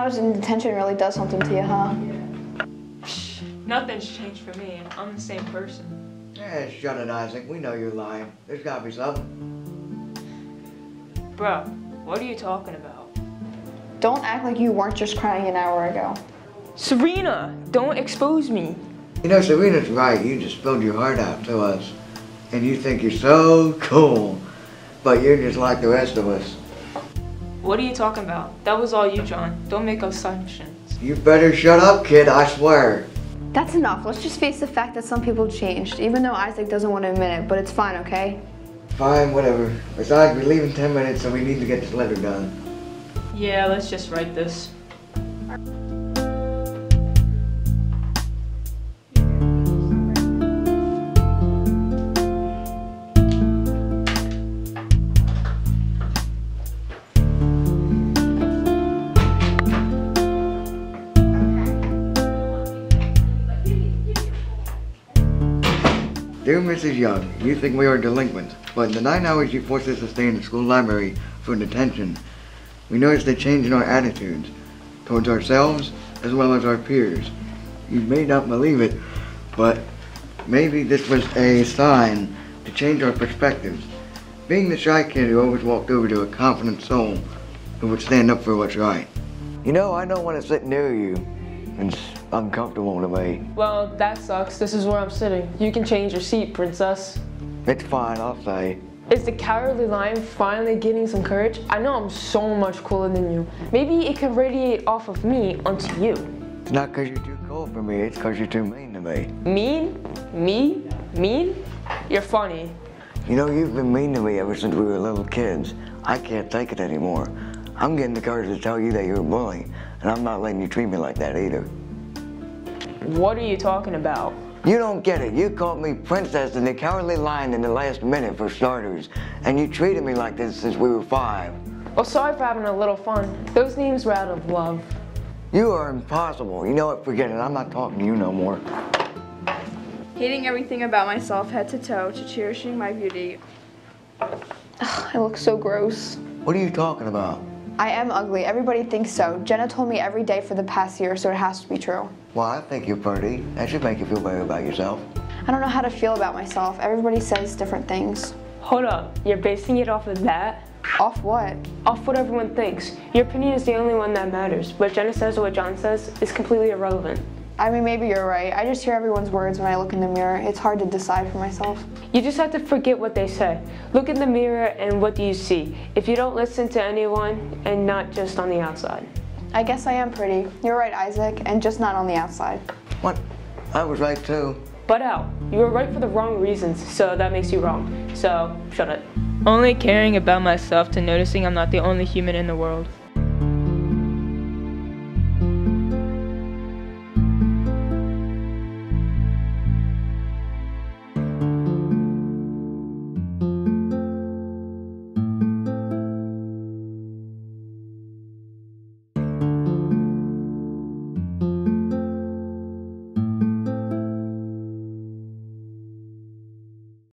I was in detention really does something to you, huh? Nothing's changed for me. I'm the same person. Yeah, shut it, Isaac. We know you're lying. There's gotta be something. Bro, what are you talking about? Don't act like you weren't just crying an hour ago. Serena, don't expose me. You know, Serena's right. You just spilled your heart out to us. And you think you're so cool. But you're just like the rest of us. What are you talking about? That was all you, John. Don't make assumptions. You better shut up, kid, I swear. That's enough. Let's just face the fact that some people changed, even though Isaac doesn't want to admit it, but it's fine, okay? Fine, whatever. Besides, we leave in 10 minutes, so we need to get this letter done. Yeah, let's just write this. Dear Mrs. Young, you think we are delinquents, but in the 9 hours you forced us to stay in the school library for detention, we noticed a change in our attitudes towards ourselves as well as our peers. You may not believe it, but maybe this was a sign to change our perspectives. Being the shy kid who always walked over to a confident soul who would stand up for what's right. You know, I don't want to sit near you. It's uncomfortable to me. Well, that sucks. This is where I'm sitting. You can change your seat, princess. It's fine, I'll say. Is the cowardly lion finally getting some courage? I know I'm so much cooler than you. Maybe it can radiate off of me onto you. It's not because you're too cool for me, it's because you're too mean to me. Mean? Me? Mean? You're funny. You know, you've been mean to me ever since we were little kids. I can't take it anymore. I'm getting the courage to tell you that you're a bully, and I'm not letting you treat me like that either. What are you talking about? You don't get it. You called me princess and the cowardly lion in the last minute for starters, and you treated me like this since we were 5. Well, sorry for having a little fun. Those names were out of love. You are impossible. You know what? Forget it. I'm not talking to you no more. Hating everything about myself head to toe to cherishing my beauty. Ugh, I look so gross. What are you talking about? I am ugly. Everybody thinks so. Jenna told me every day for the past year, so it has to be true. Well, I think you're pretty. That should make you feel better about yourself. I don't know how to feel about myself. Everybody says different things. Hold up. You're basing it off of that? Off what? Off what everyone thinks. Your opinion is the only one that matters. What Jenna says or what John says is completely irrelevant. I mean, maybe you're right. I just hear everyone's words when I look in the mirror. It's hard to decide for myself. You just have to forget what they say. Look in the mirror and what do you see? If you don't listen to anyone and not just on the outside. I guess I am pretty. You're right, Isaac, and just not on the outside. What? I was right too. Butt out. You were right for the wrong reasons, so that makes you wrong. So, shut it. Only caring about myself to noticing I'm not the only human in the world.